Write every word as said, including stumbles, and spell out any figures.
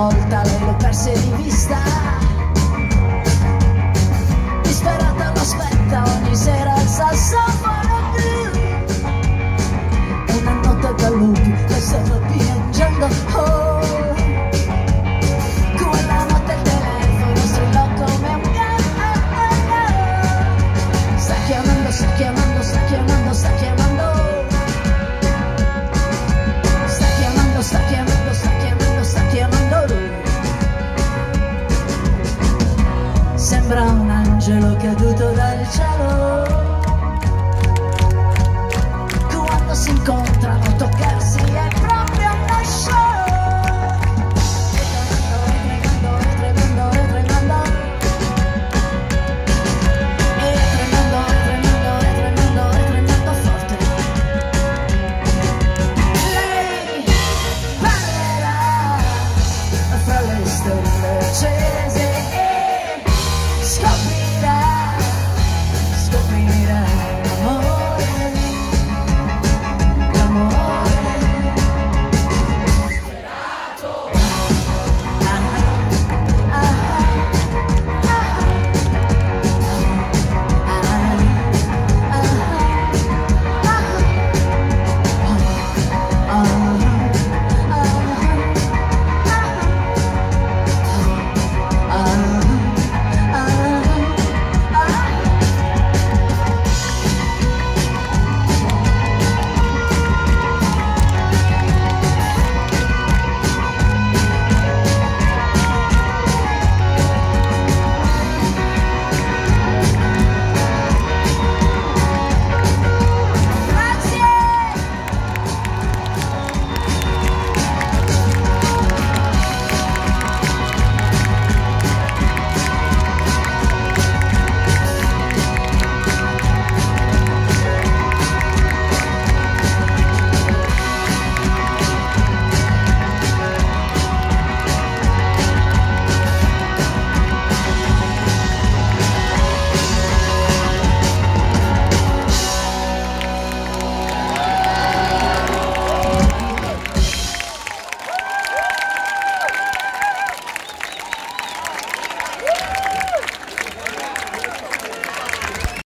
volta lei l'ho persa di vista, disperata lo aspetta ogni sera al sassofono blu. Una notte da lupi le stava piangendo, oh. Quella notte il telefono strillò come un gatto, oh, oh. Sta chiamando, sta chiamando, sta chiamando, sta chiamando. Sta chiamando, sta chiamando, sta chiamando, sta chiamando. Sembra un angelo caduto dal cielo. Quando si incontrano toccano